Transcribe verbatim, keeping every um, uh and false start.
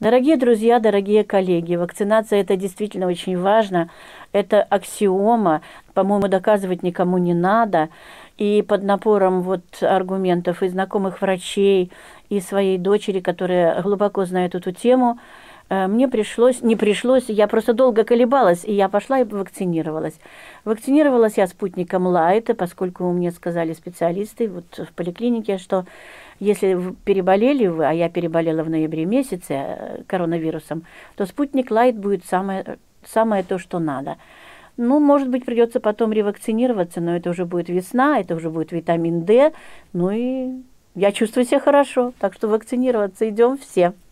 Дорогие друзья, дорогие коллеги, вакцинация – это действительно очень важно. Это аксиома, по-моему, доказывать никому не надо. И под напором вот аргументов и знакомых врачей, и своей дочери, которая глубоко знает эту тему, мне пришлось, не пришлось, я просто долго колебалась, и я пошла и вакцинировалась. Вакцинировалась я спутником Лайт, поскольку мне сказали специалисты вот в поликлинике, что если вы переболели вы, а я переболела в ноябре месяце коронавирусом, то спутник Лайт будет самое, самое то, что надо. Ну, может быть, придется потом ревакцинироваться, но это уже будет весна, это уже будет витамин D, ну и я чувствую себя хорошо, так что вакцинироваться идем все.